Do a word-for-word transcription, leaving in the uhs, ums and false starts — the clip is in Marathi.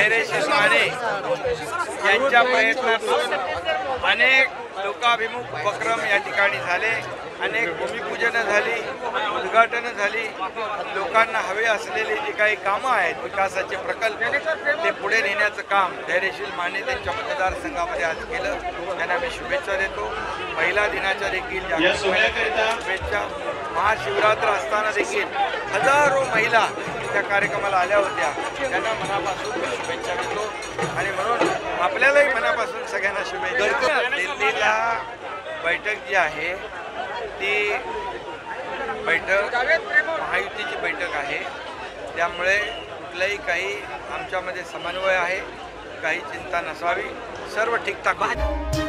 धैर्यशील माने यांच्या प्रयत्नातून अनेक लोकाभिमुख उपक्रम या ठिकाणी झाले, अनेक भूमिपूजनं झाली, उद्घाटनं झाली। लोकांना हवे असलेले जे काही कामं आहेत, विकासाचे प्रकल्प, ते पुढे नेण्याचं काम धैर्यशील माने त्यांच्या मतदारसंघामध्ये आज केलं। त्यांना मी शुभेच्छा देतो। महिला दिनाच्या देखील शुभेच्छा। महाशिवरात्र असताना देखील हजारो महिला त्या कार्यक्रमाला आल्या होत्या, त्यांना मनापासून मी शुभेच्छा देतो आणि म्हणून आपल्यालाही मनापासून सगळ्यांना शुभेच्छा। दिल्लीला बैठक जी आहे ती बैठक महायुतीची बैठक आहे, त्यामुळे कुठलाही काही आमच्यामध्ये समन्वय आहे, काही चिंता नसावी, सर्व ठीकठाक आहे।